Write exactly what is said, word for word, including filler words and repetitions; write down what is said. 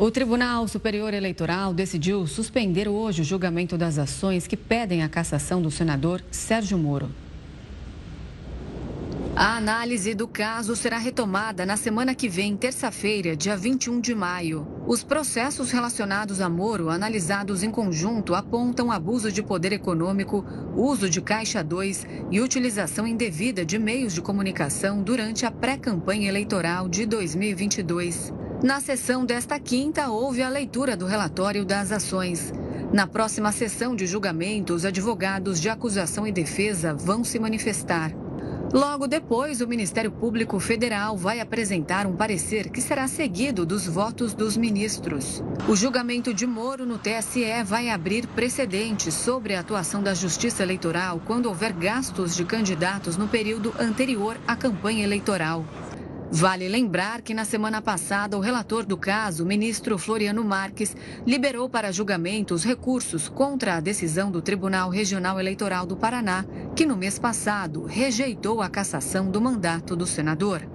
O Tribunal Superior Eleitoral decidiu suspender hoje o julgamento das ações que pedem a cassação do senador Sérgio Moro. A análise do caso será retomada na semana que vem, terça-feira, dia vinte e um de maio. Os processos relacionados a Moro, analisados em conjunto, apontam abuso de poder econômico, uso de Caixa dois e utilização indevida de meios de comunicação durante a pré-campanha eleitoral de dois mil e vinte e dois. Na sessão desta quinta, houve a leitura do relatório das ações. Na próxima sessão de julgamento, os advogados de acusação e defesa vão se manifestar. Logo depois, o Ministério Público Federal vai apresentar um parecer que será seguido dos votos dos ministros. O julgamento de Moro no T S E vai abrir precedentes sobre a atuação da Justiça Eleitoral quando houver gastos de candidatos no período anterior à campanha eleitoral. Vale lembrar que na semana passada o relator do caso, o ministro Floriano Marques, liberou para julgamento os recursos contra a decisão do Tribunal Regional Eleitoral do Paraná, que no mês passado rejeitou a cassação do mandato do senador.